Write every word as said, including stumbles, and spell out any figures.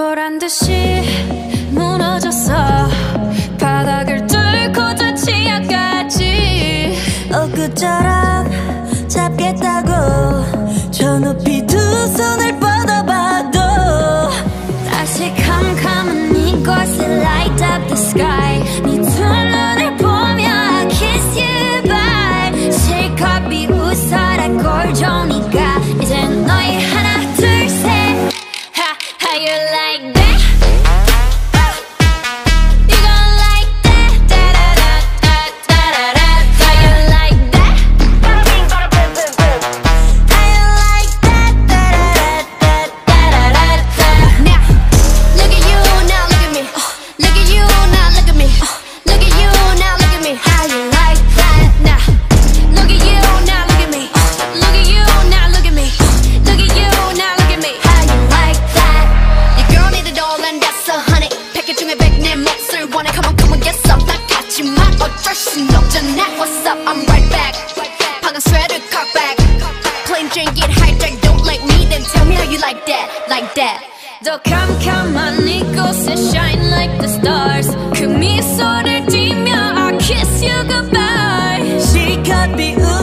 보란 듯이 무너졌어. 바닥을 뚫고 저 치아까지 엊그처럼 잡겠다고 저 높이 두 손을 뻗어봐도 다시 캄캄한 이곳에 light up the sky. 네 두 눈을 보며 I kiss you bye. 실컷 비웃어라 꼴 좋으니까 이젠 너희 하나 둘 셋. Ha, how you like that? What's up? I'm right back. 방금 sweater cock back. Plain drink get hijacked. Don't like me, then tell me how you like that, like that. 더 캄캄한 이곳에 shine like the stars. 그 미소를 띠며 I kiss you goodbye. 실컷 비웃